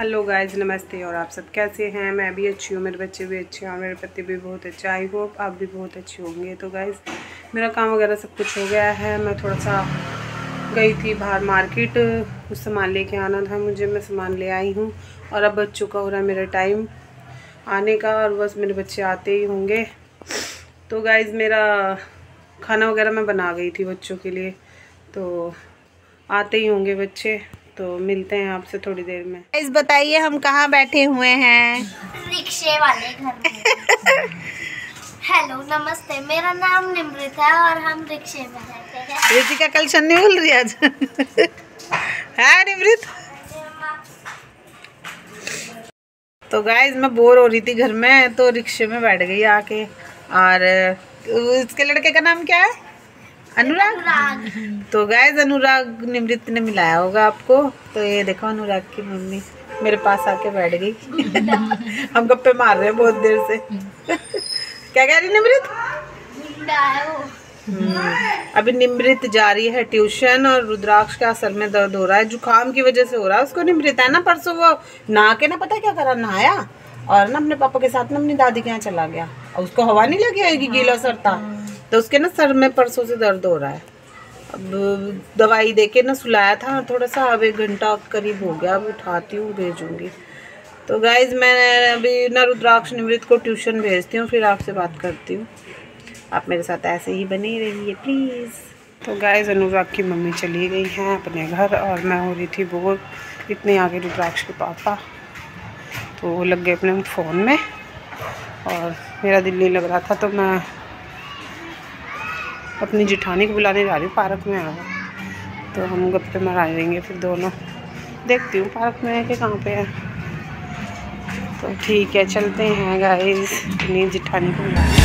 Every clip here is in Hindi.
हेलो गाइज, नमस्ते। और आप सब कैसे हैं? मैं भी अच्छी हूँ, मेरे बच्चे भी अच्छे हैं और मेरे पति भी बहुत अच्छे। आई होप आप भी बहुत अच्छे होंगे। तो गाइज मेरा काम वगैरह सब कुछ हो गया है। मैं थोड़ा सा गई थी बाहर मार्केट, कुछ सामान लेके आना था मुझे। मैं सामान ले आई हूँ और अब बच्चों का हो रहा है मेरा टाइम आने का, और बस मेरे बच्चे आते ही होंगे। तो गाइज मेरा खाना वगैरह मैं बना गई थी बच्चों के लिए, तो आते ही होंगे बच्चे। तो मिलते हैं आपसे थोड़ी देर में। इस बताइए हम कहाँ बैठे हुए हैं? रिक्शे वाले घर में। हेलो नमस्ते, मेरा नाम निमृत है और हम रिक्शे में रहते हैं। रितिका कल शनि बोल रही आज है निमृत। तो गाइज मैं बोर हो रही थी घर में, तो रिक्शे में बैठ गई आके। और इसके लड़के का नाम क्या है? अनुराग। तो गाइज अनुराग निमृत ने मिलाया होगा आपको। तो ये देखो अनुराग की मम्मी मेरे पास आके बैठ गई हम गप्पे मार रहे हैं बहुत देर से क्या कह रही निमृत? अभी निमृत जा रही है ट्यूशन, और रुद्राक्ष का सर में दर्द हो रहा है, जुकाम की वजह से हो रहा है उसको। निमृत है ना, परसों वो नहा के ना पता क्या करा, नहाया और ना अपने पापा के साथ ना अपनी दादी के यहाँ चला गया, और उसको हवा नहीं लगी आएगी, गीला सर था, तो उसके ना सर में परसों से दर्द हो रहा है। अब दवाई देके ना सुलाया था थोड़ा सा, अब 1 घंटा करीब हो गया। अब उठाती हूँ, भेजूँगी। तो गाइज मैं अभी ना रुद्राक्ष निमृत को ट्यूशन भेजती हूँ, फिर आपसे बात करती हूँ। आप मेरे साथ ऐसे ही बने रहिए प्लीज़। तो गाइज अनुराग की मम्मी चली गई हैं अपने घर, और मैं हो रही थी बोर। इतने आगे रुद्राक्ष के पापा तो वो लग गए अपने फ़ोन में, और मेरा दिल नहीं लग रहा था, तो मैं अपनी जिठानी को बुलाने जा रही हूँ। पार्क में आ गए तो हम गप्पे मारा देंगे फिर दोनों। देखती हूँ पार्क में है कि कहाँ पे है। तो ठीक है, चलते हैं गाइस अपनी जिठानी को बुलाने।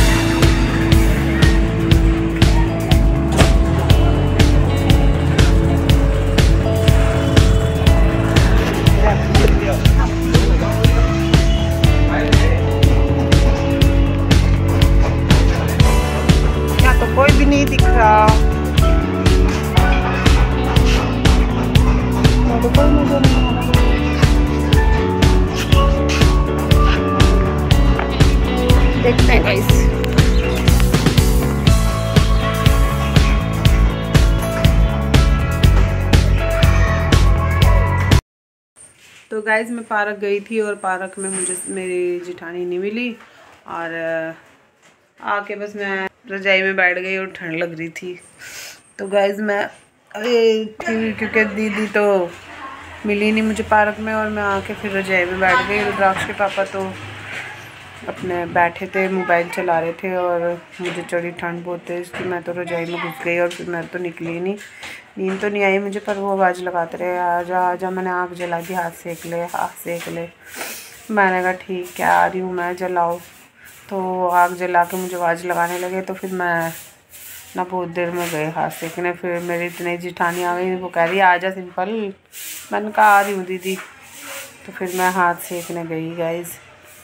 यहाँ तो कोई भी नहीं दिख रहा, तो कोई नजर नहीं आ रहा। देखते हैं गाइस। तो गाइस मैं पार्क गई थी, और पार्क में मुझे मेरी जिठानी नहीं मिली, और आके बस मैं रजाई में बैठ गई और ठंड लग रही थी। तो गाइस मैं थी क्योंकि दीदी तो मिली नहीं मुझे पार्क में, और मैं आके फिर रजाई में बैठ गई। रुद्राक्ष के पापा तो अपने बैठे थे, मोबाइल चला रहे थे, और मुझे चढ़ी ठंड बहुत तेज़ थी। मैं तो रजाई में घुस गई और फिर मैं तो निकली नहीं। नींद तो नहीं आई मुझे, पर वो आवाज़ लगाते रहे आजा आजा। मैंने आग जला दी, हाथ सेक ले हाथ सेक ले। मैंने कहा ठीक है आ रही हूँ मैं, जलाओ। तो आग जला के मुझे आवाज़ लगाने लगे, तो फिर मैं ना बहुत देर में गए हाथ सेकने। फिर मेरी इतनी जिठानी आ गई, वो कह रही आजा सिंपल। मैंने कहा आ रही हूँ दीदी। तो फिर मैं हाथ सेकने गई गाइज,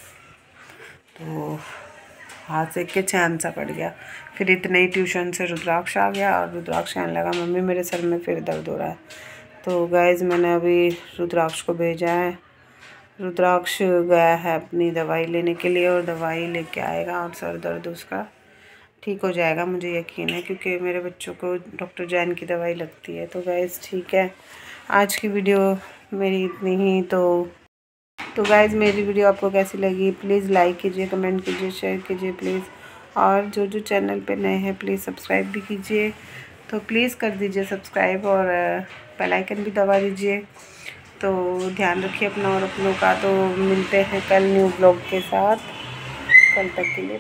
तो हाथ सेक के चैन सा पड़ गया। फिर इतने ही ट्यूशन से रुद्राक्ष आ गया, और रुद्राक्ष कहने लगा मम्मी मेरे सर में फिर दर्द हो रहा है। तो गाइज मैंने अभी रुद्राक्ष को भेजा है। रुद्राक्ष गया है अपनी दवाई लेने के लिए, और दवाई लेके आएगा, और सर दर्द उसका ठीक हो जाएगा, मुझे यकीन है, क्योंकि मेरे बच्चों को डॉक्टर जैन की दवाई लगती है। तो गाइज ठीक है, आज की वीडियो मेरी इतनी ही। तो गाइज़ मेरी वीडियो आपको कैसी लगी प्लीज़ लाइक कीजिए, कमेंट कीजिए, शेयर कीजिए प्लीज़। और जो चैनल पे नए हैं प्लीज़ सब्सक्राइब भी कीजिए। तो प्लीज़ कर दीजिए सब्सक्राइब, और बेल आइकन भी दबा दीजिए। तो ध्यान रखिए अपना और अपनों का। तो मिलते हैं कल न्यू ब्लॉग के साथ। कल तक के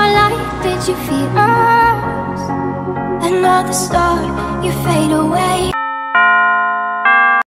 लिए बाय।